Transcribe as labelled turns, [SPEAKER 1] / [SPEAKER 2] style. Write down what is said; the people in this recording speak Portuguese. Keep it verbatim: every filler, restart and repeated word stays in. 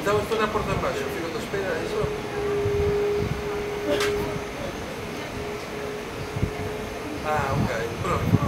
[SPEAKER 1] Então eu estou na porta de baixo, eu fico à espera, é isso? Ah, ok, pronto.